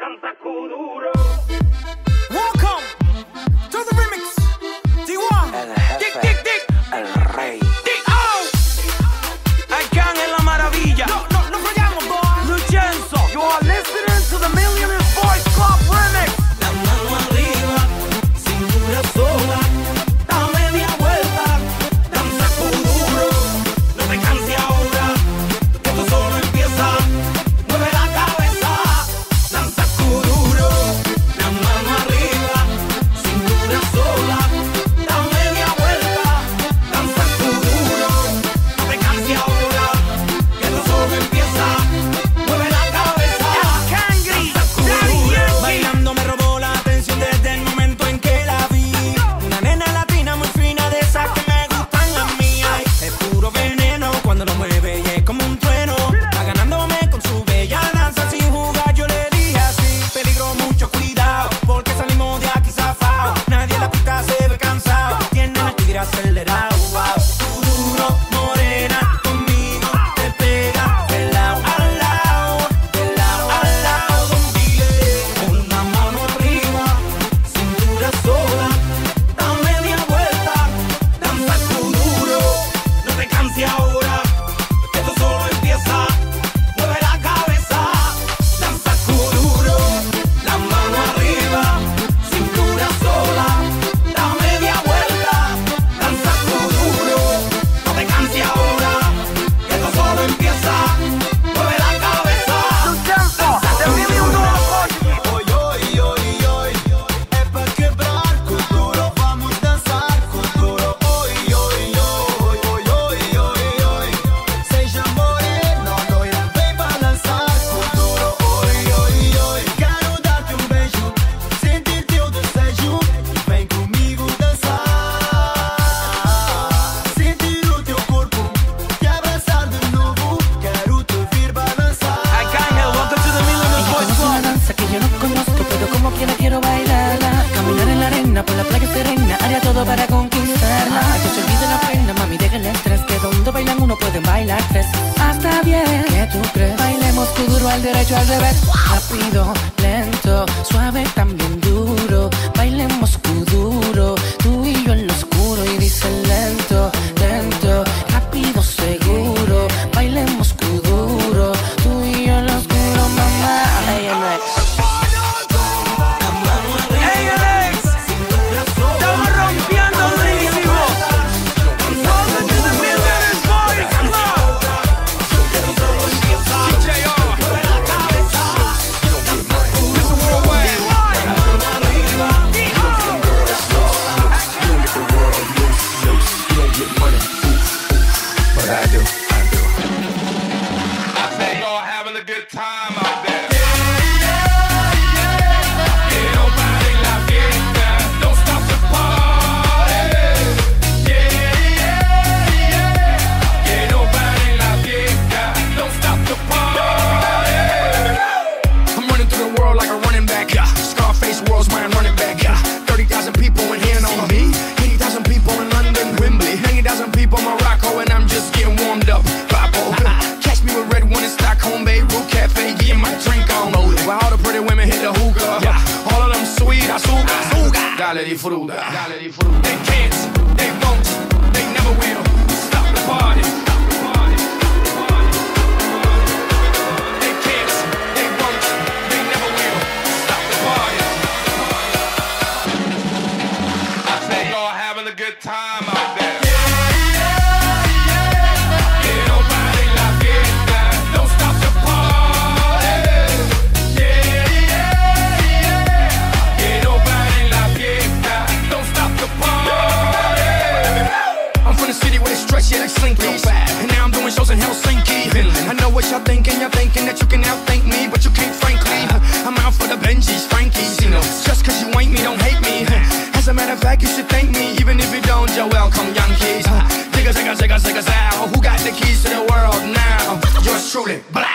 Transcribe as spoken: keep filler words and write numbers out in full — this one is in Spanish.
danza kuduro. Welcome to the remix. D one. El jefe, Dick, dick, dick. el rey. Dick, oh. Arcángel la maravilla. No, no, no fallamos, boy. Lucenzo. You are listening to the Millionaires Boys Club remix. La mano arriba, cintura sola, da media vuelta, danza kuduro. No te canses ahora, que esto solo empieza. Mueve la cabeza, danza kuduro. La mano arriba, cintura sola, da media vuelta, danza kuduro. No te canses ahora, que esto solo empieza. Mueve la cabeza, Arcángel, danza kuduro. bailando me robó la atención desde el momento en que la vi. Una nena latina muy fina de esas que me gustan a mí. Ay, es puro veneno cuando lo mueve y es como un trueno. Va ganándome con su bella danza sin jugar. Yo le dije así, peligro, mucho cuidado, porque salimos de aquí zafao. Nadie en la pista se ve cansado, tiene el tigre acelerado. Wow. Duro, morena, conmigo te pega de lado a lado, de lado a lado, don Dile. Con la mano arriba, cintura sola, da media vuelta, danza kuduro. No te canses ahora, que esto solo empieza. Mueve la cabeza, danza kuduro. La mano arriba, cintura sola, da media vuelta, danza kuduro. No te canses ahora, que esto solo empieza. Mueve la cabeza, Lucenzo, the Million Dollar Boys. Oi, oi, oi, oi, é pra quebrar kuduro, vamos dançar kuduro. Oi, oi, oi, oi, oi, oi, oi. Seja morena ou loira, vem balançar kuduro. Oi, oi, oi. Quero dar-te um beijo, sentir teu desejo. Vem comigo dançar, sentir o teu corpo, te abraçar de novo. Quero te ver balançar. Arcángel, welcome to the Millionaires Boys Es una Club. danza que yo no conozco, pero como quiera quiero bailarla. Caminar en la arena, por la playa serena, haría todo para conquistarla. Que se olvide la pena, mami, deja el estrés, que donde bailan uno pueden bailar tres. Hasta bien, ¿qué tú crees? Bailemos kuduro al derecho, al revés. Rápido, lento, suave, también duro. Bailemos kuduro, tú y yo en lo oscuro. Y dice lento, lento, rápido, seguro. Bailemos kuduro, tú y yo en lo oscuro, mamá. Hey, Alex. Hey Alex, estamos rompiendo durísimo. Welcome to the Millionaires Boys Club. D J R. But I do, I do. I say y'all having a good time out there. Que no pare la fiesta, don't stop the party. Yeah, yeah, yeah. Que no pare la fiesta, don't stop the party. I'm running through the world like a running back. Yeah. Scarface world's my running back. Yeah. thirty thousand people in here on me. eighty thousand people in London, Wembley. ninety thousand people in Morocco, and I'm just getting warmed up. Papo. Catch me with red one in Stockholm, Beirut Cafe, getting my drink on. While all the pretty women hit the hookah. Yeah. All of them sweet, azúcar, azúcar. Dale disfruta. Dale disfruta. They can't, they won't, they never will stop the party. They can't, they won't, they never will stop the party. I say y'all having a good time out there. Que no pare la fiesta, don't stop the party. Yeah, yeah, yeah. Que no pare la fiesta, don't stop the party. I'm from the city where they stretch, yeah, like slinkies. And now I'm doing shows in Helsinki. I know what y'all thinking, y'all thinking that you can outthink me, but you can't, frankly. I'm out for the Benjis, Frankies, you know. Just cause you ain't me, don't hate me. As a matter of fact, you should thank me, even if you don't, you're welcome, Yankees. Zigga, zigga, zigga, zigga, zow. Who got the keys to the world now? Yours truly, blah.